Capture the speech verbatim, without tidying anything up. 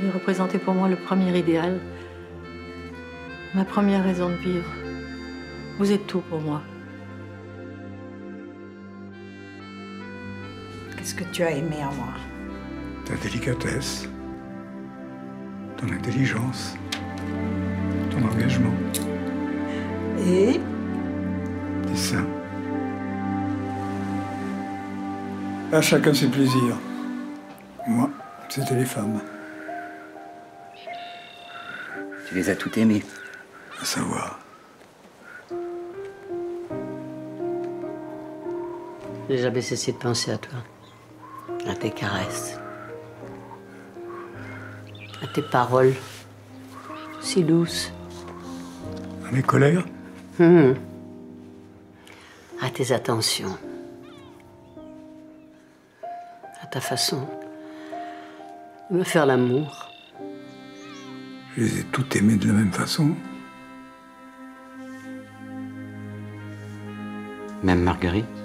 avez représenté pour moi le premier idéal, ma première raison de vivre. Vous êtes tout pour moi. Qu'est-ce que tu as aimé en moi? Ta délicatesse, ton intelligence, ton engagement. Et? Tes seins. À chacun ses plaisirs. Moi, c'était les femmes. Tu les as toutes aimées. À savoir. J'ai jamais cessé de penser à toi. À tes caresses. À tes paroles. Si douces. À mes colères. Mmh. À tes attentions. À ta façon de me faire l'amour. Je les ai toutes aimées de la même façon. Même Marguerite?